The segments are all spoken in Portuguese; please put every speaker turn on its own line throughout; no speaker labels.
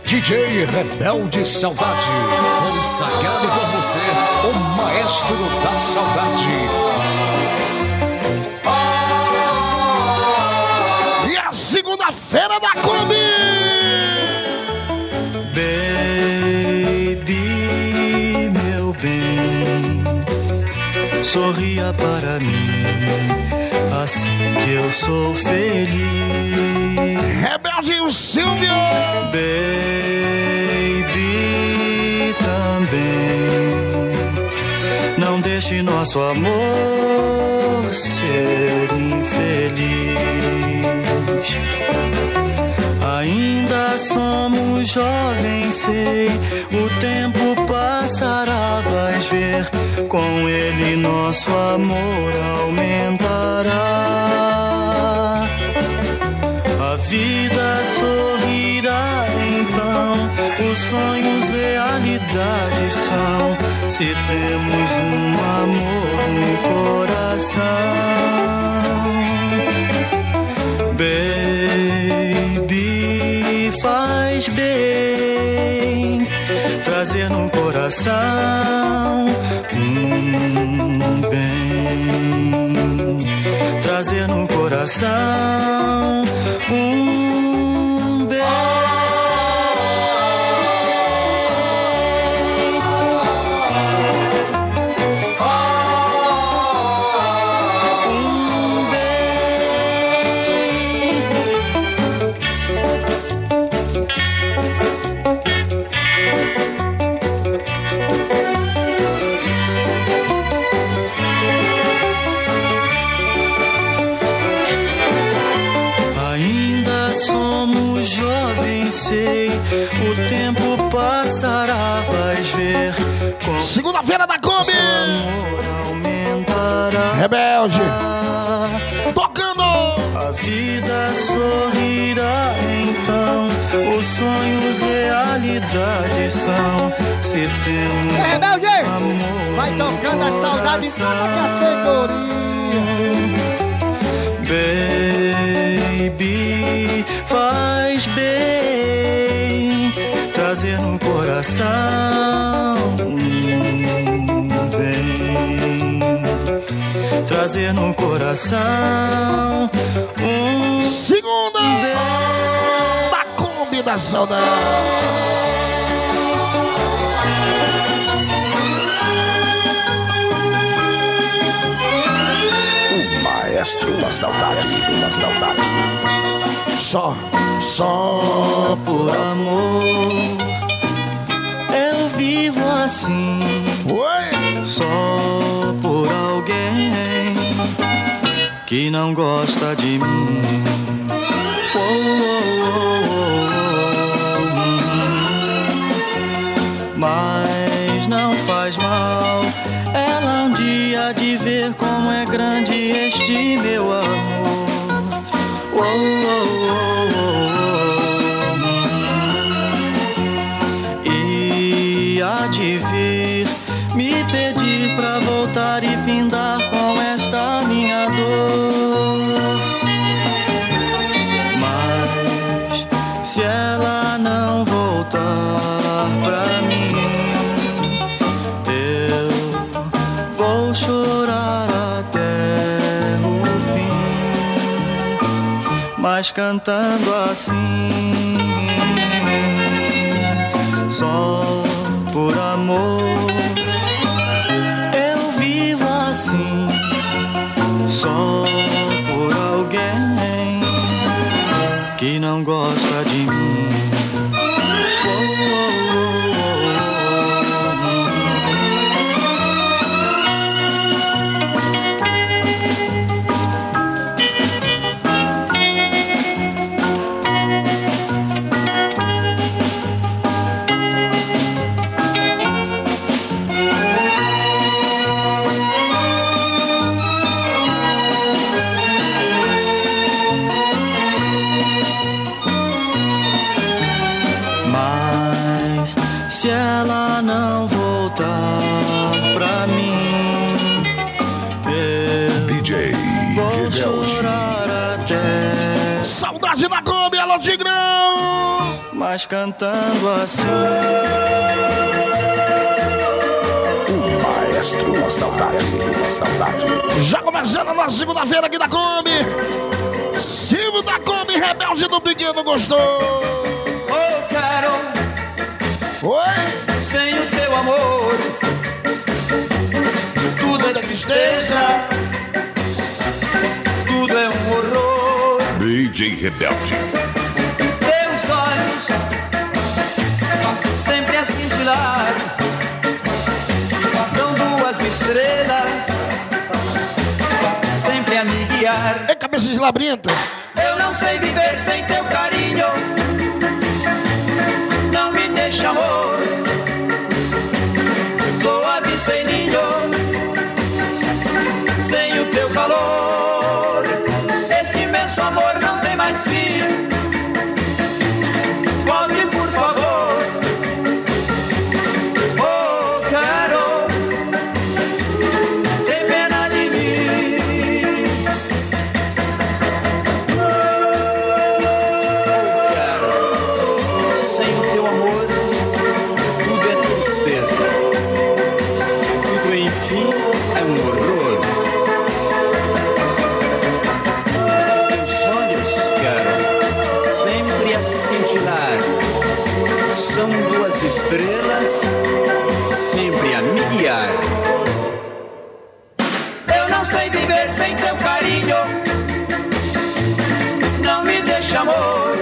DJ Rebelde Saudade, consagrado por você, o maestro da saudade. E a segunda-feira da Kombi!
Baby, meu bem, sorria para mim, assim que eu sou feliz.
Rebelde e o Silvio!
Baby, também, não deixe nosso amor ser infeliz. Ainda somos jovens, sei, o tempo passará, vais ver, com ele nosso amor aumentará. A vida sorrirá então, os sonhos realidade são, se temos um amor no coração. Baby, faz bem trazer no coração bem, trazer no coração bem.
Segunda-feira da Kombi! Rebelde! Tocando!
A vida sorrirá então, os sonhos realidade são, se temos
Rebelde!
Amor
vai tocando a saudade em toda categoria.
Baby, faz bem trazer no coração trazer no coração
segunda da Kombi da saudade. O maestro da saudade, da saudade. Só
por amor eu vivo assim.
Oi?
Só por alguém que não gosta de mim. Mas não faz mal, ela um dia há de ver como é grande este meu amor. E há de vir me pedir pra voltar e findar com esta minha dor. Mas se ela não voltar pra mim, eu vou chorar até o fim, mas cantando assim, só por amor. Só por alguém que não gosta de mim. Se ela não voltar pra mim, eu
DJ
vou chorar até.
Saudade da Kombi, alô Tigrão!
mas cantando assim.
O maestro da saudade, da saudade. Já começando a nossa segunda-feira aqui da Kombi. Silvio da Kombi, rebelde do pequeno gostou.
Oh, Carol,
Oi?
sem o teu amor, tudo é tristeza, tudo é um horror.
DJ Rebelde.
Teus olhos sempre a cintilar, são duas estrelas sempre a me guiar.
Ei, cabeça de labirinto.
Eu não sei viver sem teu carinho, não me deixa, amor. Sou ave sem ninho, sem o teu calor. Este imenso amor não tem mais fim. Volte, por favor. Oh, Carol, tem pena de mim. Oh, Carol, sem o teu amor, tudo é tristeza. Tudo, enfim, é um horror. Teus olhos, Carol, sempre a cintilar, são duas estrelas sempre a me guiar. Eu não sei viver sem teu carinho, não me deixa, amor.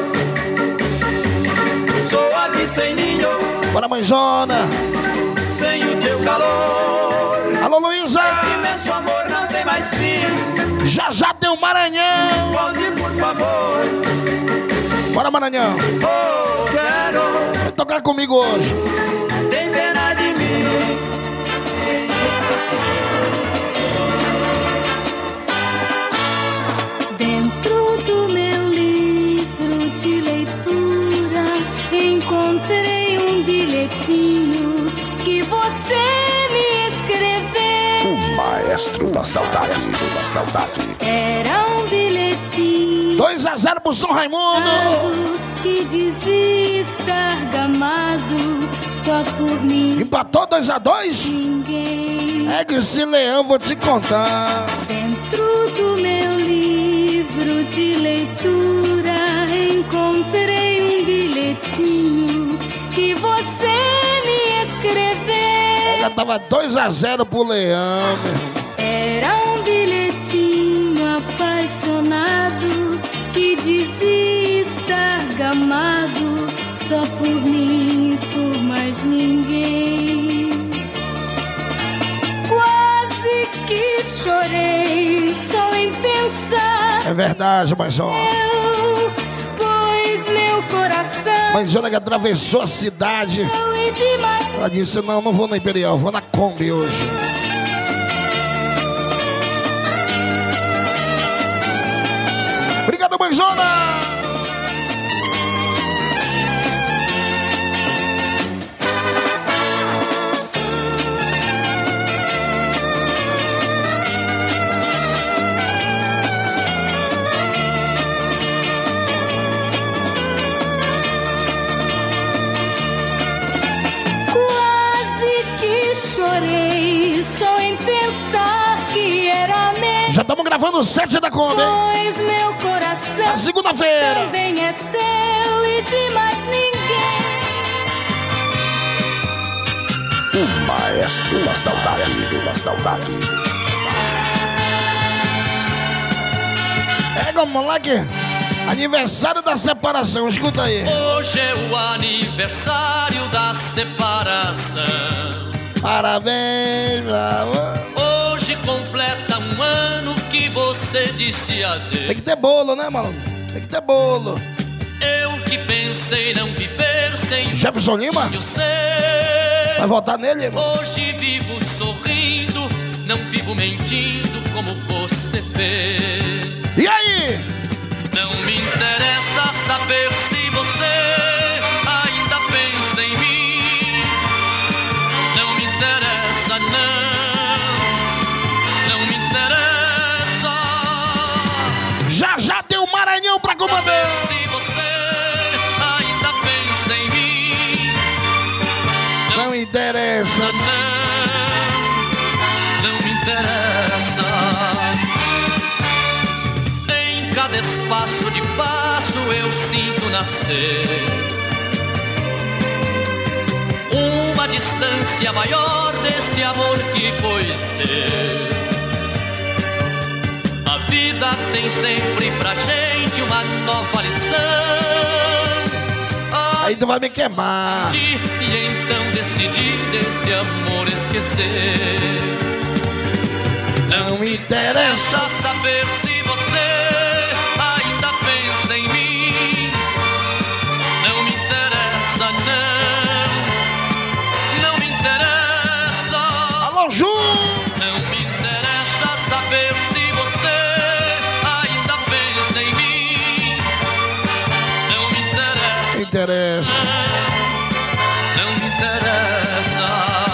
Sou ave sem ninho,
Bora, mãezona.
sem o teu calor.
Alô, Luísa.
Este imenso amor não tem mais fim.
Já tem o Maranhão.
Volte, por favor.
Bora, Maranhão.
Oh, Carol,
Vai tocar comigo hoje.
tem pena de mim.
Dentro do meu livro de leitura encontrei um bilhetinho que você me escreveu.
O maestro da saudade, da saudade.
Era um bilhetinho
2-0 pro São Raimundo.
que dizia estar gamado só por mim.
Empatou 2-2.
Ninguém.
É que esse leão vou te contar.
Dentro do meu livro de leitura encontrei um bilhetinho que você me escreveu.
Já tava 2-0 pro leão, meu.
Era um bilhetinho apaixonado que dizia estar gamado só por mim e por mais ninguém. Quase que chorei só em pensar.
É verdade, mãezona.
Pois meu coração
Mãezona que atravessou a cidade.
e demais.
Ela disse, não vou na Imperial, vou na Kombi hoje. Obrigado, mãezona.
Quase que chorei só em pensar que era meu.
Já estamos gravando o 7 da Kombi, hein?
Pois meu coração
Na segunda-feira.
também é seu e de mais ninguém.
O maestro da saudade, da saudade. É, moleque. Aniversário da separação, escuta aí.
Hoje é o aniversário da separação.
Parabéns, bravo.
Hoje completa um ano que você disse
Tem
adeus.
que ter bolo, né, malandro? Tem que ter bolo.
Eu que pensei não viver sem
Jefferson Lima?
o seu.
Vai votar nele, irmão?
Hoje vivo sorrindo, não vivo mentindo como você fez.
E aí?
Não me interessa saber se você ainda pensa em mim. Não me interessa, não me interessa.
Já tem o Maranhão pra comandar.
Se você ainda pensa cada espaço de passo eu sinto nascer uma distância maior desse amor que foi ser. A vida tem sempre pra gente uma nova lição.
Aí tu vai me queimar.
E então decidi desse amor esquecer.
Não me interessa
saber se você ainda pensa em mim. Não me interessa, não me interessa.
Alô, Ju!
Não me interessa saber se você ainda pensa em mim. Não me interessa.
Interessa.
Não me interessa.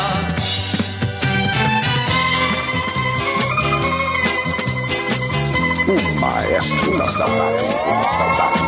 O maestro da saudade, da saudade.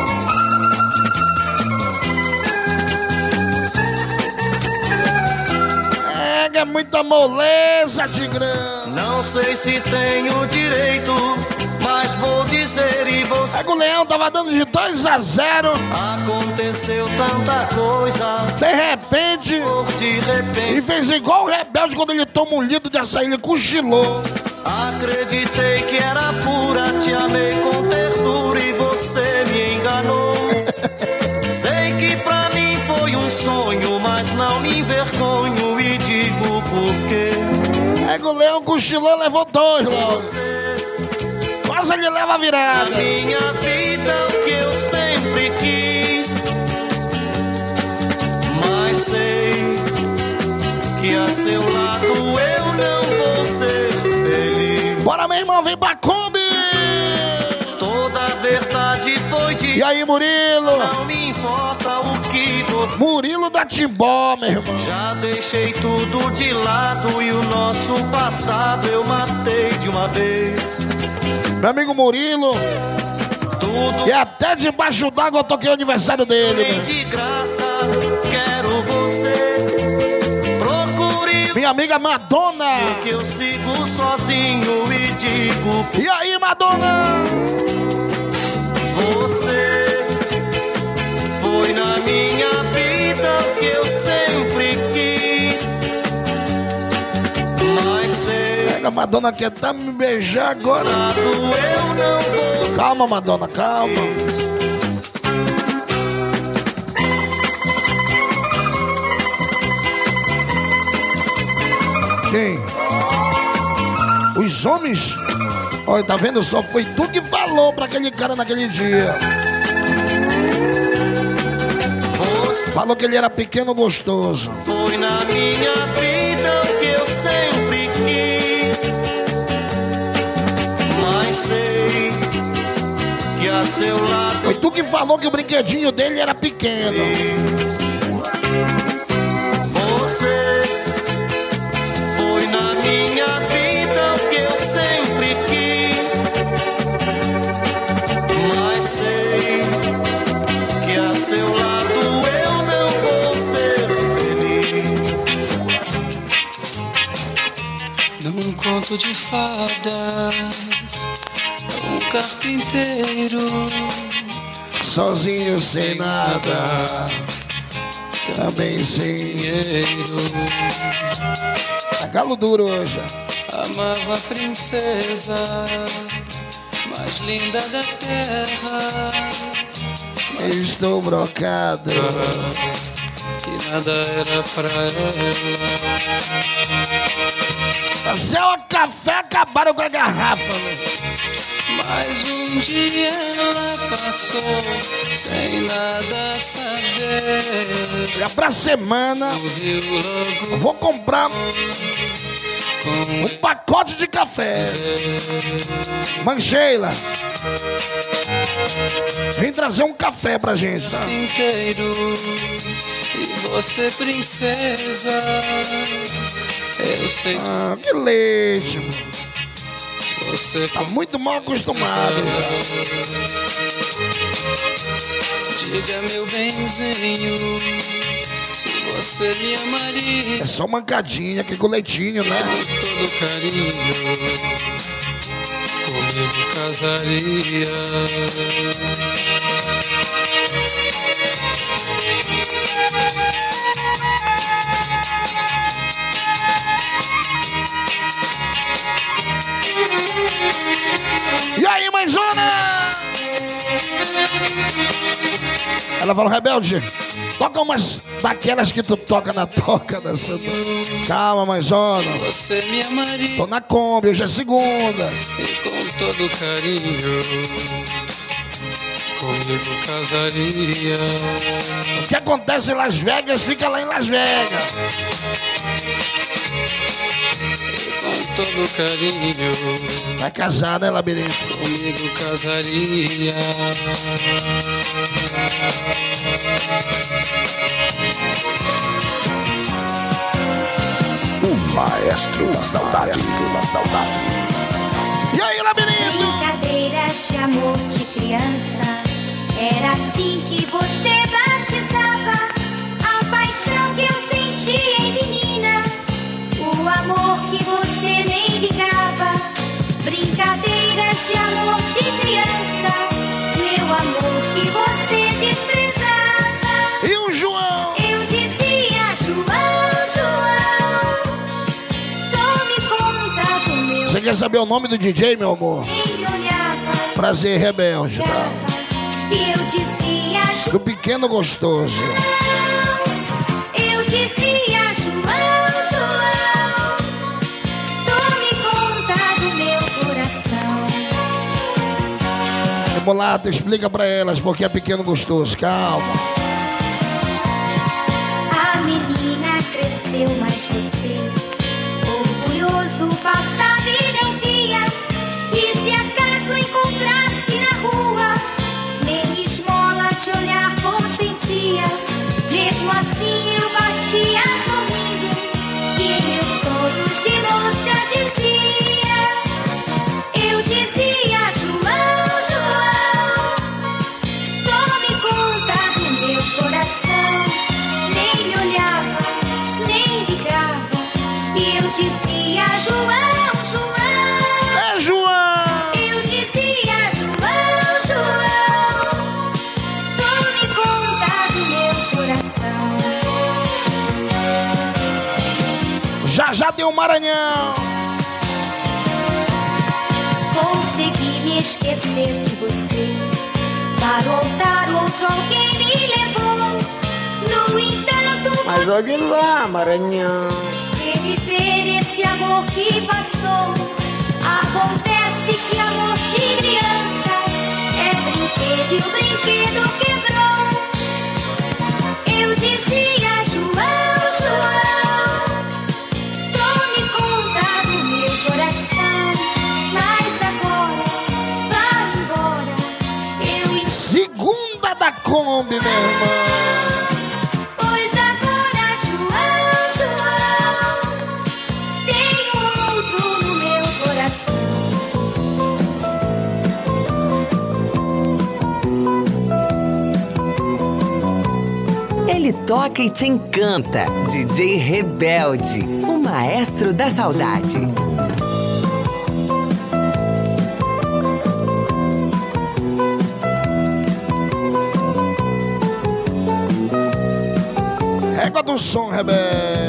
É muita moleza, Tigrão.
Não sei se tenho direito, mas vou dizer e você.
O Leão tava dando de 2-0.
Aconteceu tanta coisa.
De repente, e fez igual o Rebelde quando ele toma um litro de açaí, ele cochilou.
Acreditei que era pura, te amei com ternura e você me enganou. Sei que pra mim foi um sonho, mas não me envergonho e digo por quê.
O Leão cochilou, levou 2 logo. Quase ele leva a virada.
Na minha vida o que eu sempre quis, mas sei que a seu lado eu não vou ser feliz.
Bora, meu irmão, vem pra Kombi.
Toda a verdade foi de.
E aí, Murilo?
Não me importa o que você.
Murilo da Timbó, meu irmão.
Já deixei tudo de lado e o nosso passado eu matei de uma vez.
Meu amigo Murilo.
Tudo.
E até debaixo d'água eu toquei o aniversário dele.
Nem de graça, quero você. Procure.
Minha amiga Madonna.
Que eu sigo sozinho e digo.
E aí, Madonna?
Você foi na minha vida o que eu sempre quis, mas sei.
Pega, Madonna quer tá me beijar agora.
Eu não vou.
Calma, Madonna, calma. Quem? Os homens? Olha, tá vendo só? Foi tu que falou pra aquele cara naquele dia.
Você
falou que ele era pequeno gostoso.
Foi na minha vida o que eu sempre quis, mas sei que a seu lado.
Foi tu que falou que o brinquedinho dele era pequeno.
Você foi na minha vida o que eu sempre quis, mas sei que a seu lado eu não vou ser feliz.
Num conto de fadas, um carpinteiro
sozinho sem nada, também sem
dinheiro,
a galo duro hoje.
amava a princesa mais linda da terra, mas
estou brocado,
que nada era pra ela.
Céu a café acabaram com a garrafa, né?
Mas um dia ela passou sem nada saber.
Já pra semana eu vou comprar um pacote de café. Mancheila, vem trazer um café pra gente, tá?
Inteiro, e você princesa, eu sei.
Ah, que leite.
Você
tá muito mal acostumado.
Diga, meu benzinho, se você me amaria.
É só mancadinha aqui com leitinho, né?
Com todo carinho, comigo casaria.
E aí, mãezona? Ela falou, Rebelde, toca umas daquelas que tu toca na toca da sua... Calma, mãezona.
Você me amaria.
Tô na Kombi, hoje é segunda.
E com todo carinho comigo casaria.
O que acontece em Las Vegas, fica lá em Las Vegas.
Com todo carinho
Vai casar, né, Labirinto?
comigo casaria.
O maestro da saudade, E aí, Labirinto?
Brincadeiras de amor de criança, era assim que você batizava a paixão que eu sentia em menina, o amor que você nem ligava. Brincadeiras de amor de criança, meu amor que você desprezava.
E o João?
Eu dizia, João, tome conta do meu.
Você quer saber o nome do DJ, meu amor?
Quem me olhava,
Prazer, Rebelde, tá?
e eu dizia,
Do Pequeno Gostoso.
eu dizia, João, tome conta do meu coração.
Bolata, explica pra elas porque é Pequeno Gostoso, calma.
A menina cresceu, mas você, orgulhoso, passa a vida em dia. E se acaso encontrasse na rua, nem esmola te olhar consentia. Mesmo assim eu partia sorrindo, e meus sonhos de moça dizia. Eu dizia, João, tome conta do meu coração. Nem me olhava, nem ligava, e eu dizia, João.
É, João!
Eu dizia, João, tome conta do meu coração.
Já deu Maranhão!
Consegui me esquecer de você, para voltar outro alguém me levou. No entanto,
Mas olhe lá, Maranhão.
reviver esse amor que passou. Acontece que amor de criança é brinquedo e o brinquedo quebrou. Eu dizia, João, tome conta do meu coração. Mas agora, vai embora. Eu
Segunda da Kombi, meu irmão!
Pois agora, João, tem outro no meu coração.
Ele toca e te encanta. DJ Rebelde, o maestro da saudade.
Régua do som, Rebelde!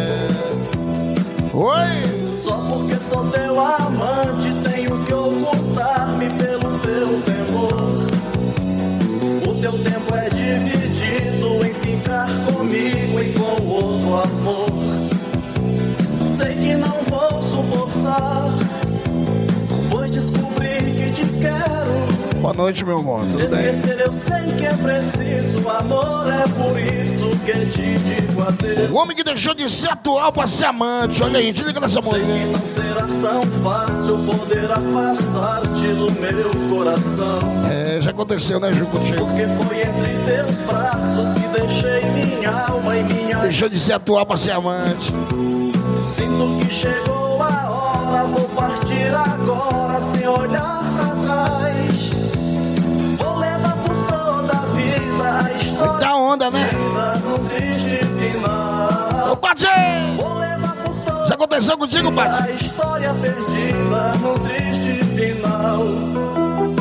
Oi!
Só porque sou teu amante, tenho que ocultar-me pelo teu temor. O teu tempo é dividido em ficar comigo e com outro amor. Sei que não vou suportar, pois descobri que te quero.
Boa noite, meu amor, tudo bem?
Esquecer eu sei que é preciso, amor, é por isso que te digo adeus.
O homem que deixou de ser atual pra ser amante, olha aí, te liga nessa
Sei
música.
que não será tão fácil poder afastar-te do meu coração.
É, já aconteceu, né, Ju, contigo?
Porque foi entre teus braços que deixei minha alma e minha...
Deixou de ser atual pra ser amante.
Sinto que chegou a hora, vou partir agora sem olhar pra trás. Vou levar por toda a vida a história
Da onda, né?
no triste final.
Ô, Pati!
Vou levar por toda
Já aconteceu contigo, Pati?
a história perdida no triste final.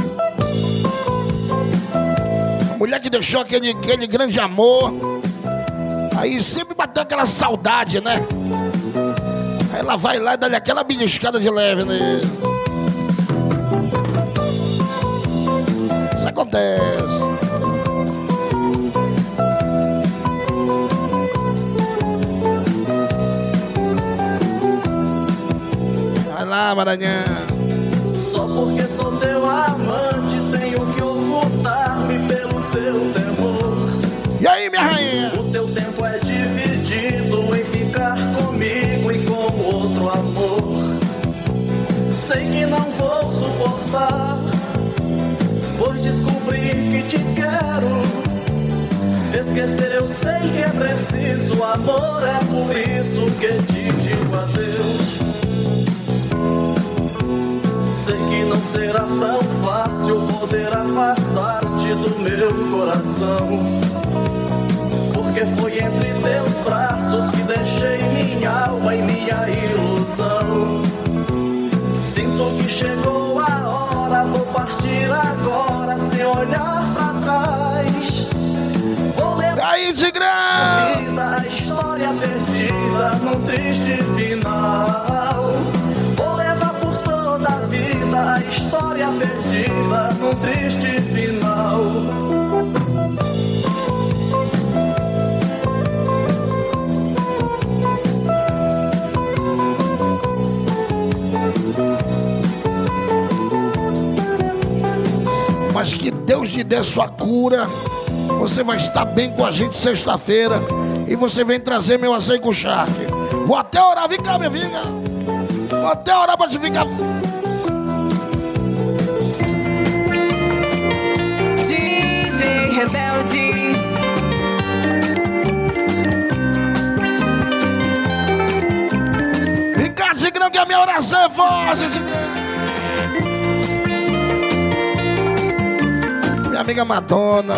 Mulher que deixou aquele grande amor. Aí sempre bateu aquela saudade, né? Aí ela vai lá e dá-lhe aquela beliscada de leve nele. Isso acontece. Vai lá, Maranhão.
Só porque sou teu amante, tenho que ocultar-me pelo teu temor.
E aí, minha rainha?
O teu tempo é dividido em ficar comigo e com outro amor. Sei que não vou suportar, pois descobri que te quero. Esquecer eu sei que é preciso, amor, é por isso que te digo adeus. Sei que não será tão fácil poder afastar-te do meu coração, porque foi entre teus braços que deixei minha alma e minha ilusão. Sinto que chegou a hora, vou partir agora sem olhar pra trás. Vou levar
aí, Tigrão!
a vida, a história perdida num triste final. Vou levar por toda a vida a história perdida num triste final.
Mas que Deus lhe dê sua cura. Você vai estar bem com a gente sexta-feira. E você vem trazer meu açaí com charque. Vou até orar, vem cá, minha filha. Vou até orar pra você ficar.
DJ Rebelde.
Vem cá, Tigrão, que a minha oração é forte, Tigrão. Minha amiga Madonna.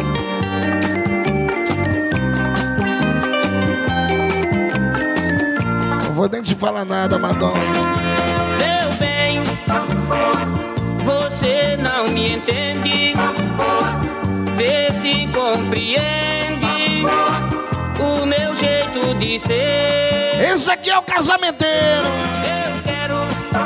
Não vou nem te falar nada, Madonna.
Meu bem, você não me entende. Vê se compreende o meu jeito de ser.
Esse aqui é o casamenteiro.
Eu quero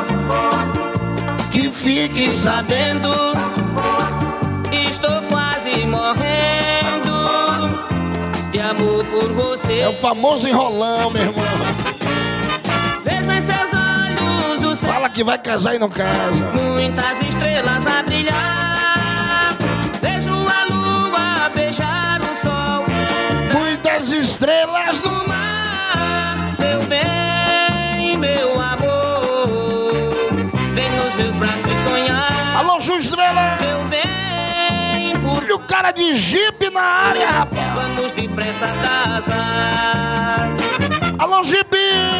que fique sabendo. Estou quase morrendo de amor por você.
É o famoso enrolão, meu irmão.
Vejo em seus olhos o céu.
Fala que vai casar e não casa.
Muitas estrelas a brilhar. Vejo a lua beijar o sol.
Muitas estrelas no
mar. Meu bem, meu amor, vem nos meus braços sonhar.
Alô, Ju Estrela.
Meu bem,
e o cara de jipe na área, rapaz.
Vamos depressa casar.
Alô, jipe.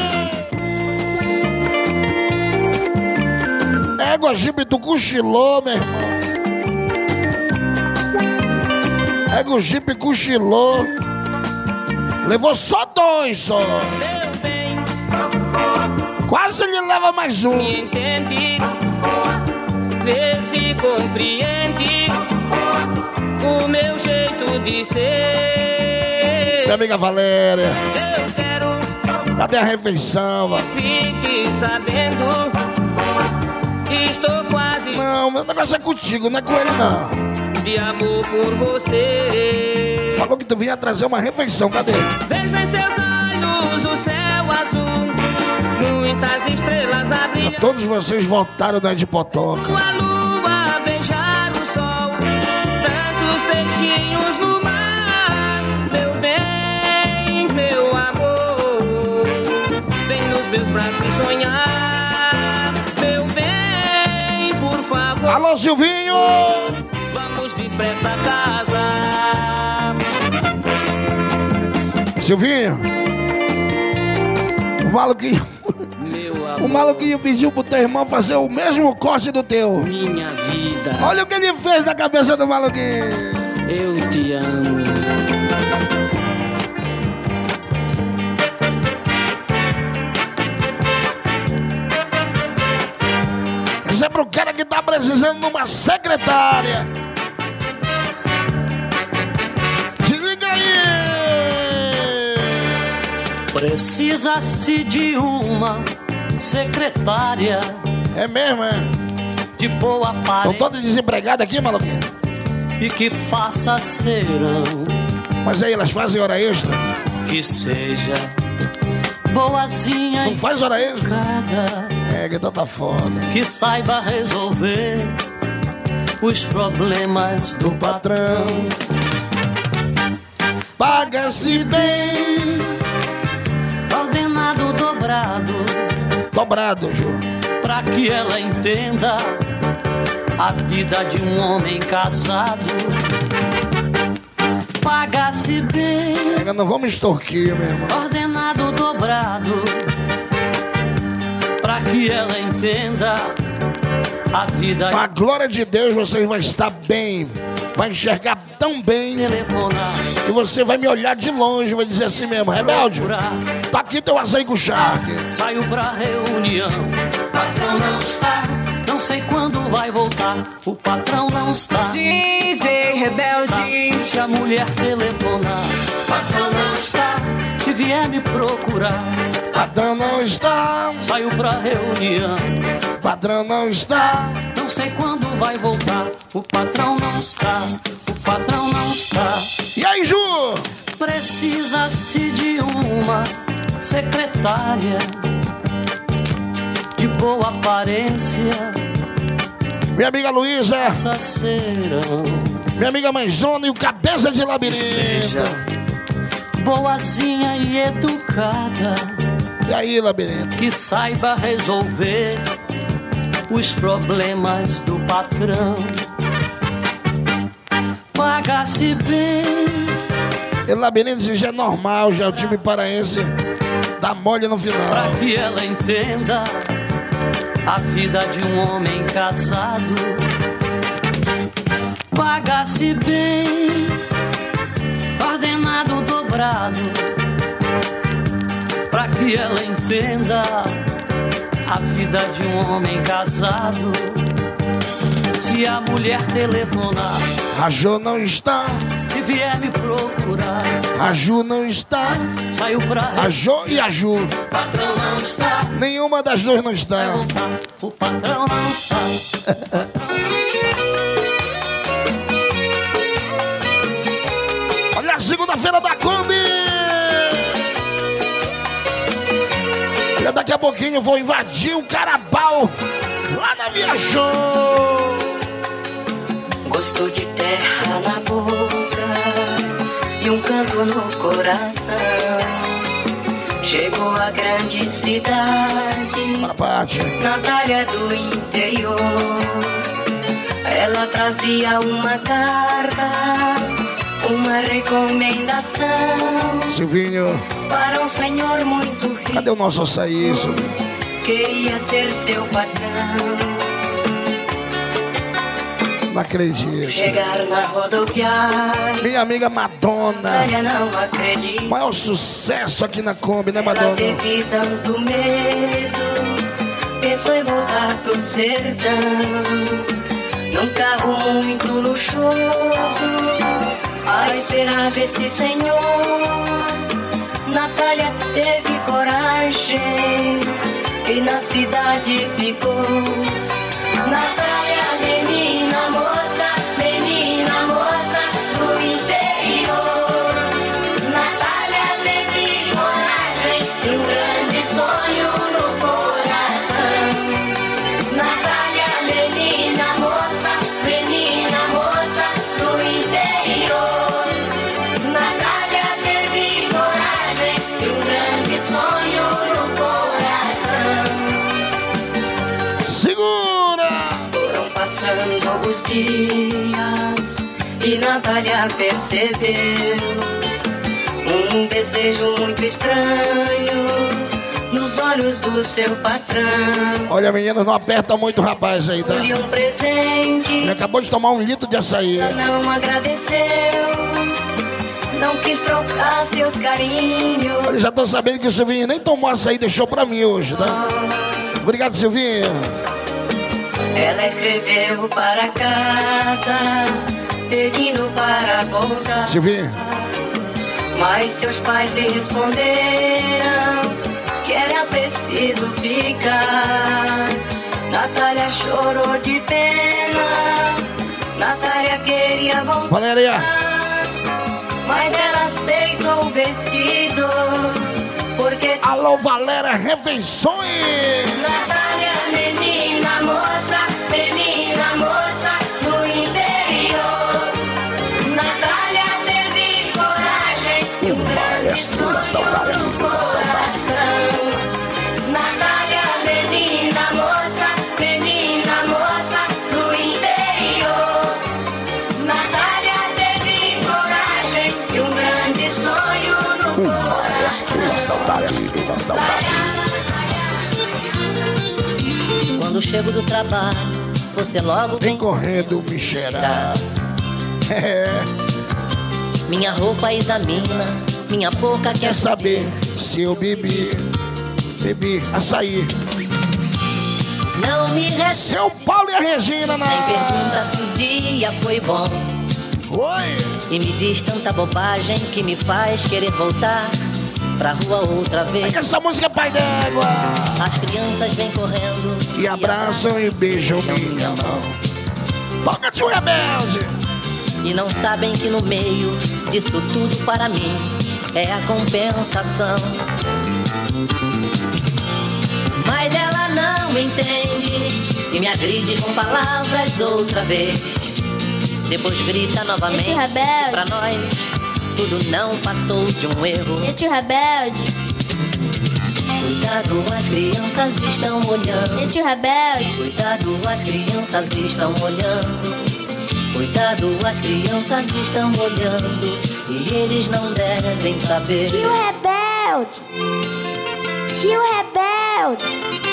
Égua, jipe, tu cochilou, meu irmão. Égua, jipe, cochilou. Levou só 2, só.
Meu bem,
quase ele leva mais um.
Me entende, vê se compreende o meu jeito de ser.
Minha amiga Valéria.
Eu quero.
Cadê a refeição, mano?
Fique sabendo, estou quase.
Não, meu negócio é contigo, não é com ele, não.
De amor por você.
Falou que tu vinha trazer uma refeição, cadê?
Vejo em seus olhos o céu azul, muitas estrelas a brilhar.
Todos vocês voltaram da de Potoca.
A lua beijar o sol, tantos peixinhos no mar. Meu bem, meu amor, vem nos meus braços sonhar. Meu bem, por favor.
Alô, Silvinho!
Vamos depressa casar.
Silvinho, o maluquinho pediu pro teu irmão fazer o mesmo corte do teu.
Minha vida.
Olha o que ele fez na cabeça do maluquinho.
Eu te amo.
Esse é pro cara que tá precisando de uma secretária.
Precisa-se de uma secretária.
É mesmo, é?
De boa aparência.
Estão todos desempregados aqui, maluquinho?
E que faça serão.
Mas aí, elas fazem hora extra?
Que seja boazinha.
Não faz hora extra? É, que então tá foda.
Que saiba resolver os problemas do patrão.
Paga-se bem.
Ordenado dobrado.
Dobrado, Ju.
Pra que ela entenda a vida de um homem casado. Paga-se bem.
Não vamos extorquir, meu irmão.
Ordenado dobrado. Pra que ela entenda a vida.
Com a glória de Deus, você vai estar bem. Vai enxergar tão bem.
Telefonar.
E você vai me olhar de longe. Vai dizer assim mesmo: Rebelde, tá aqui teu açaí com charque.
Saiu pra reunião. Patrão não está. Não sei quando vai voltar. O patrão não está.
DJ Rebelde.
Se a mulher telefonar. Patrão não está. Se vier me procurar.
Patrão não está.
Saiu pra reunião.
Patrão não está.
Não sei quando vai voltar. O patrão não está. O patrão não está.
E aí, Ju?
Precisa-se de uma secretária de boa aparência.
Minha amiga Luísa. Minha amiga Mãezona e o Cabeça de Labirinto.
Seja boazinha e educada.
E aí, Labirinto?
Que saiba resolver os problemas do patrão. Paga-se bem.
E Labirinto já é normal, já o time paraense dá mole no final.
Pra que ela entenda a vida de um homem casado. Paga-se bem. Ordenado dobrado. Pra que ela entenda a vida de um homem casado. Se a mulher telefonar.
A Ju não está.
Se vier me procurar.
A Ju não está.
Saiu pra...
A Jo e a Ju.
O patrão não está.
Nenhuma das duas não está.
O patrão não está.
Olha a segunda-feira da Kombi. E daqui a pouquinho eu vou invadir o Carabao lá na Viajou.
Gosto de terra na boca e um canto no coração. Chegou a grande cidade, Natália do interior. Ela trazia uma carta, uma recomendação.
Silvinho,
para um senhor muito rico.
Cadê o nosso açaí, Silvinho?
Queria ser seu patrão.
Não acredito.
Chegar na rodoviária.
Minha amiga Madonna.
Não acredito.
Maior sucesso aqui na Kombi, né, Madonna?
Ela teve tanto medo, pensou em voltar pro sertão. Num carro muito luxuoso, a esperar este senhor. Natália teve coragem e na cidade ficou. Natália, menina moça do interior. Natália teve coragem e um grande sonho no coração. Natália, menina moça do interior. Natália teve coragem e um grande sonho no coração.
Segura!
Passando os dias e Natália percebeu um desejo muito estranho nos olhos do seu patrão.
Olha, meninas, não aperta muito o rapaz aí, tá?
Deu-lhe um presente.
Ele acabou de tomar 1 litro de açaí.
Não agradeceu, não quis trocar seus carinhos.
Olha, já tô sabendo que o Silvinho nem tomou açaí, deixou pra mim hoje, tá? Obrigado, Silvinho.
Ela escreveu para casa, pedindo para voltar.
Silvinho.
Mas seus pais lhe responderam que era preciso ficar. Natália chorou de pena, Natália queria voltar.
Valéria!
Mas ela aceitou o vestido, porque...
Alô, Valéria Refeições!
Natália, menina moça do interior. Natália teve coragem e um grande sonho no coração. Natália, menina moça do interior. Natália teve coragem e um grande sonho no coração.
Quando chego do trabalho, você logo
vem correndo me cheirar.
Minha roupa examina, minha boca quer
saber se eu bebi açaí.
Não me responde.
Seu Paulo e a Regina, né?
Nem pergunta se o dia foi bom.
Oi.
E me diz tanta bobagem que me faz querer voltar pra rua outra vez.
Essa música é pai d'égua.
As crianças vêm correndo
e abraçam e beijam minha mão. Toca, tio Rebelde.
E não sabem que no meio disso tudo para mim é a compensação. Mas ela não entende e me agride com palavras outra vez. Depois grita novamente pra nós. Tudo não passou de um erro.
Tio Rebelde.
Cuidado, as crianças estão olhando.
Tio Rebelde.
Cuidado, as crianças estão olhando. Cuidado, as crianças estão olhando. E eles não devem saber.
Tio Rebelde. Tio Rebelde.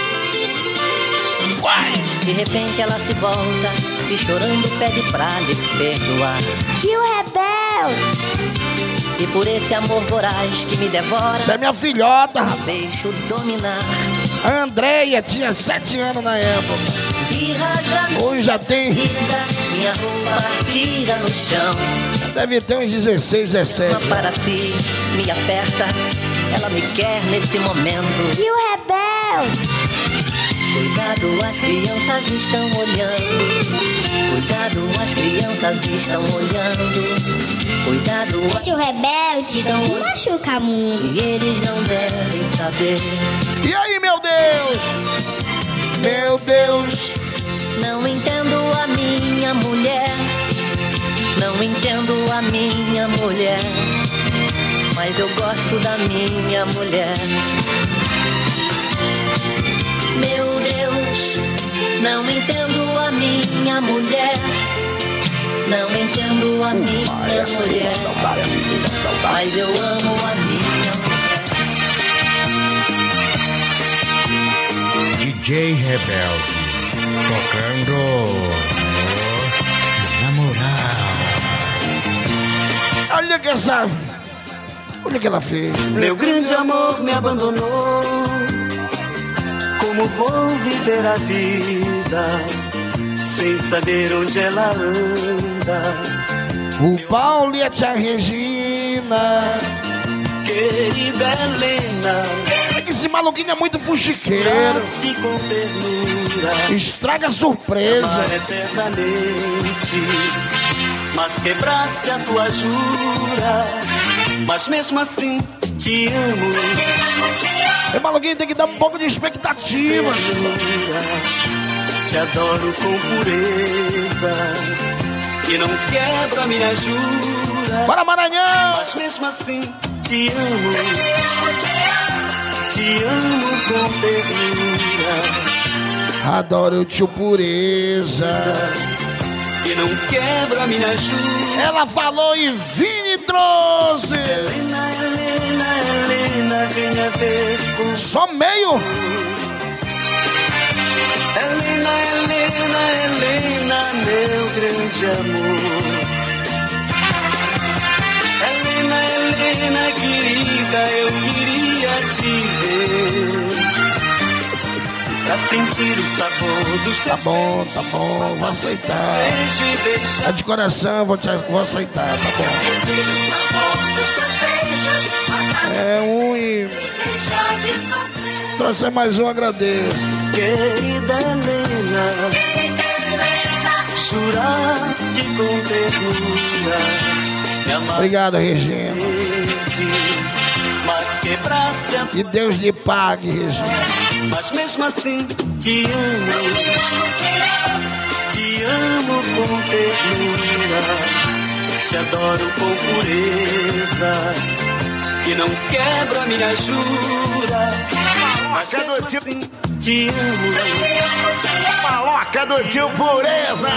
Vai.
De repente ela se volta e chorando pede pra lhe perdoar.
Tio Rebelde.
E por esse amor voraz que me devora,
você é minha filhota, rapaz.
Deixo dominar.
A Andréia tinha 7 anos na época.
E rasga,
hoje já tem.
Minha roupa tira no chão.
Deve ter uns 16, 17.
Para si, me aperta. Ela me quer nesse momento.
Tio Rebelde.
Cuidado, as crianças estão olhando. Cuidado, as crianças estão olhando. Cuidado,
Tio Rebelde, não machuca muito.
E eles não devem saber.
E aí, meu Deus? Meu Deus.
Não entendo a minha mulher. Não entendo a minha mulher. Mas eu gosto da minha mulher. Meu Deus, não entendo a minha mulher. Não entendo a minha mulher. Mas eu amo a minha
mulher. DJ Rebelde tocando na moral.
Olha que essa. Olha o que ela fez.
Meu grande amor me abandonou. Como vou viver a vida sem saber onde ela anda?
O Paulo e a tia Regina.
Querida Helena.
É que esse maluquinho é muito fuxiqueiro.
Com ternura.
Estraga a surpresa.
Eternamente. Mas quebrasse a tua jura. Mas mesmo assim te amo.
Esse maluquinho tem que dar um pouco de expectativa.
Te adoro com pureza e não quebra minha jura.
Bora, Maranhão!
Mas mesmo assim te amo. Te amo com ternura.
Adoro o tio Pureza
e não quebra minha jura.
Ela falou e Vini trouxe.
Helena, Helena, Helena, venha ver com
só meio.
Helena, Helena, Helena, meu grande amor. Helena, Helena, querida, eu queria te ver pra sentir o sabor dos teus.
Tá bom, vou aceitar. É de coração, vou aceitar, tá bom. É um e... Trouxe mais um, agradeço.
Querida Helena, juraste com ternura.
Obrigado, Regina.
Mas quebraste a...
Que Deus lhe pague, Regina.
Mas mesmo assim te amo. Te amo com ternura. Te adoro com pureza. Que não quebra minha jura. Mas mesmo assim te amo.
Maloca do tio Pureza.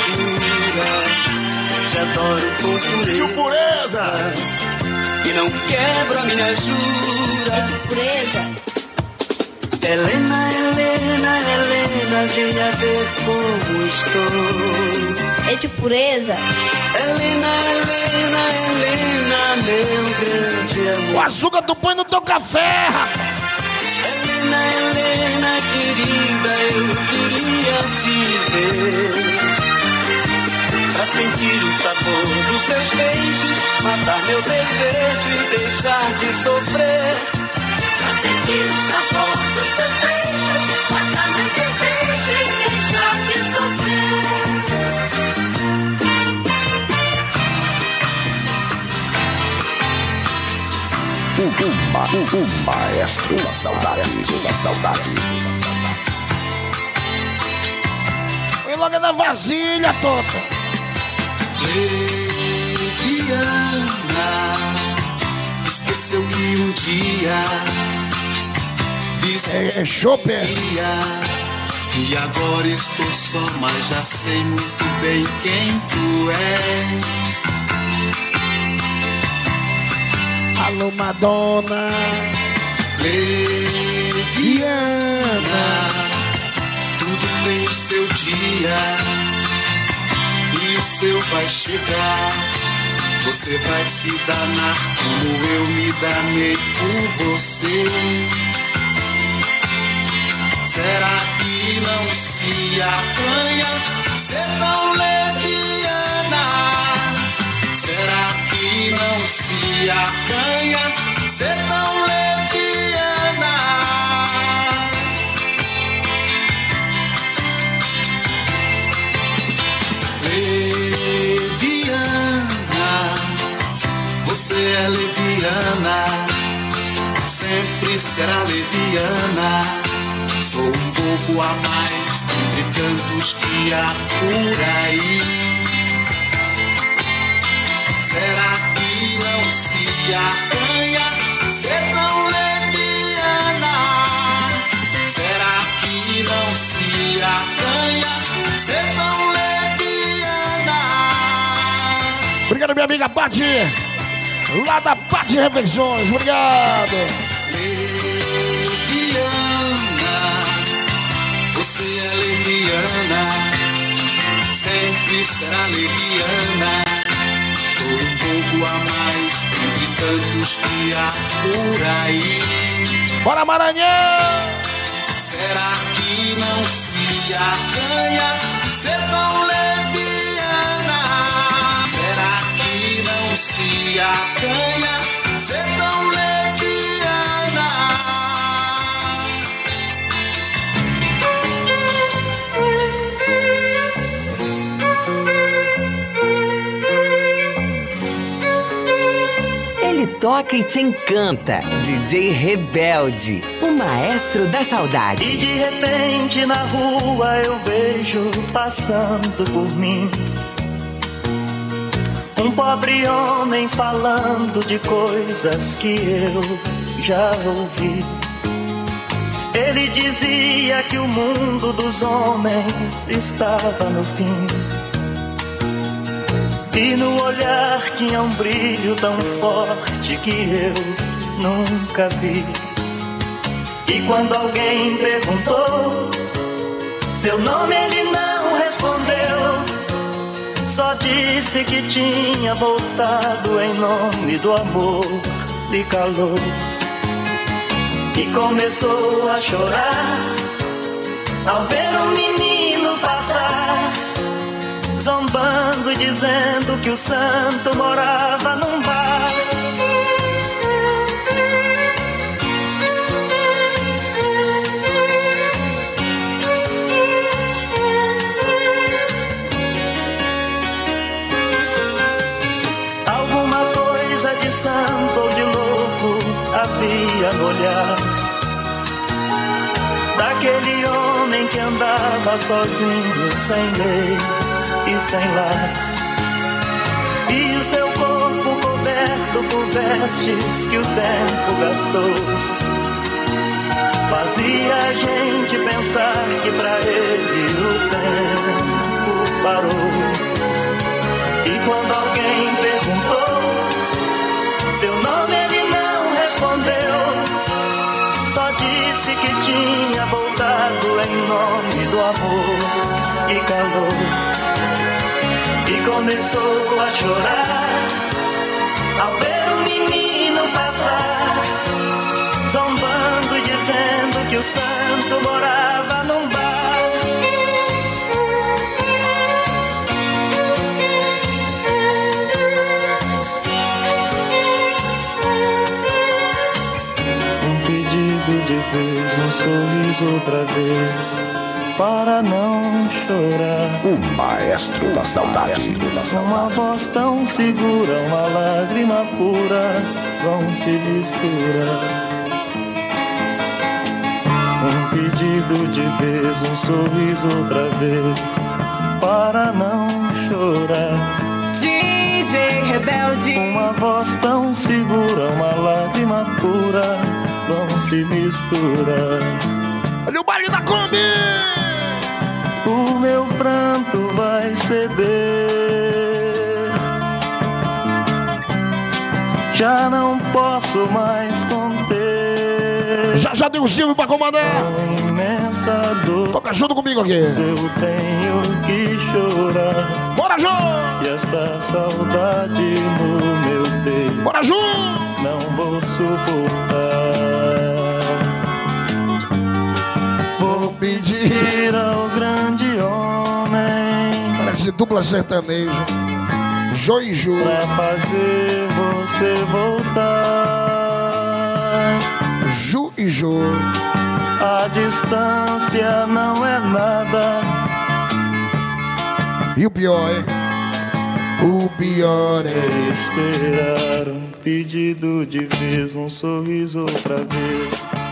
Te adoro com pureza.
Tio Pureza.
Que não quebra minha jura.
Tio Pureza.
Helena, Helena, Helena, venha ver como estou.
É de pureza.
Helena, Helena, Helena, meu grande amor.
O açúcar tu põe no teu café, rapaz.
Helena, Helena, querida, eu queria te ver. Pra sentir o sabor dos teus beijos, matar meu desejo e deixar de sofrer. Pra sentir o sabor dos teus beijos, matar meu desejo e deixar de sofrer.
O maestro da saudade. Foi logo da vasilha, Tota.
Leviana, esqueceu que um dia disse
é Chopper.
E agora estou só, mas já sei muito bem quem tu és.
Alô, Madonna.
Leviana, tudo tem o seu dia e o seu vai chegar. Você vai se danar como eu me danei por você. Será que não se acanha ser tão leviana? Será que não se acanha ser tão leviana? Leviana, você é leviana, sempre será leviana. Sou um pouco a mais entre tantos que há por aí. Será que não se acanha ser tão leviana? Será que não se acanha ser tão leviana?
Obrigado, minha amiga Pati, lá da Pati Refeições. Obrigado.
Leviana, você é leviana, sempre será leviana. Sou um pouco a mais entre tantos que há por aí.
Bora, Maranhão!
Será que não se acanha ser tão leviana? Será que não se acanha ser tão leviana?
Ele toca e te encanta. DJ Rebelde, o maestro da saudade.
E de repente na rua eu vejo passando por mim um pobre homem falando de coisas que eu já ouvi. Ele dizia que o mundo dos homens estava no fim. E no olhar tinha um brilho tão forte que eu nunca vi. E quando alguém perguntou seu nome, ele não respondeu. Só disse que tinha voltado em nome do amor de calor. E começou a chorar ao ver um menino passar, zombando e dizendo que o santo morava num bar.
santo ou de louco havia no olhar daquele homem que andava sozinho, sem lei e sem lar. E o seu corpo coberto por vestes que o tempo gastou fazia a gente pensar que pra ele o tempo parou. E quando alguém perguntou seu nome, ele não respondeu, só disse que tinha voltado em nome do amor e calou. E começou a chorar ao ver o menino passar, zombando e dizendo que o santo morava num bar. De vez, um sorriso outra vez, para não chorar.
O maestro da saudade.
Uma voz tão segura, uma lágrima pura vão se misturar. Um pedido de vez, um sorriso outra vez, para não chorar.
DJ Rebelde.
Uma voz tão segura, uma lágrima pura vão se misturar.
Olha o baile da Kombi!
O meu pranto vai ceder, já não posso mais conter.
Já tem um Silvio pra comandar.
Imensa dor.
Toca junto comigo aqui.
Eu tenho que chorar.
Bora, Ju!
E esta saudade no meu peito.
Bora, Ju!
Não vou suportar. Vou pedir ao grande homem,
parece dupla sertaneja, Jô e Ju,
pra fazer você voltar.
Ju e Jô.
A distância não é nada.
E o pior o pior
é esperar um pedido de vez, um sorriso outra vez,